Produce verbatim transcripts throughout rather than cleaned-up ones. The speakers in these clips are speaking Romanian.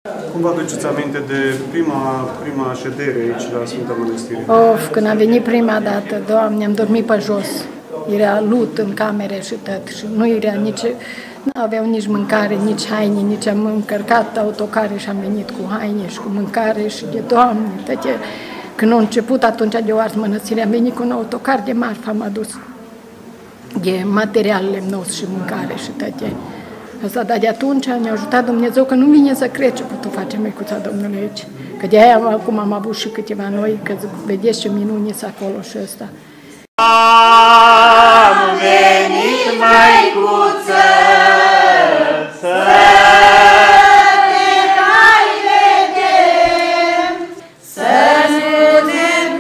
Cum vă aduceți aminte de prima, prima ședere aici la Sfânta Mănăstire? Of, când am venit prima dată, Doamne, am dormit pe jos. Era lut în camere și tot. Și nu era nici, nu aveau nici mâncare, nici haine, nici am încărcat autocare și am venit cu haine și cu mâncare și de Doamne, tăte. Când au început atunci de o ars mănăstire, am venit cu un autocar de marfă, am adus de material lemnos și mâncare și toate. Asta, dar de atunci ne-a ajutat Dumnezeu, că nu vine să cred ce putem face Măicuța Domnului aici. Că de aia acum am avut și câteva noi, că vedeți ce minuni sunt acolo și ăsta. Am venit, Măicuță, să te mai vedem, să spunem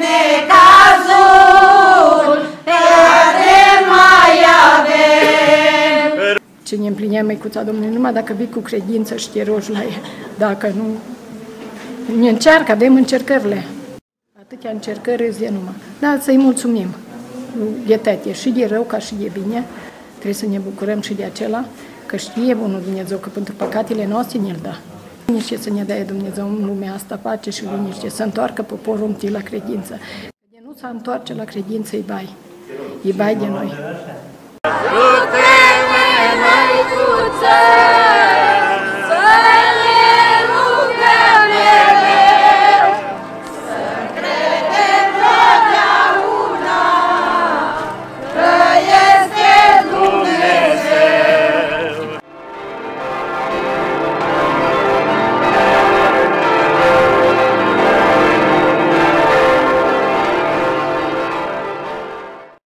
necazul care mai avem. Cine împlinea Măicuța Domnului, numai dacă vii cu credință și te rogi la ea. Dacă nu, ne încearcă, avem încercările. Atâtea încercări îți de numai. Dar să-i mulțumim. De toate, și de rău ca și de bine, trebuie să ne bucurăm și de acela, că știe bunul Dumnezeu că pentru păcatele noastre ne-l dă. Liniște să ne dea Dumnezeu în lumea asta, pace și liniște, să întoarcă poporul întâi la credință. De nu să întoarce la credință, e bai. E bai de noi.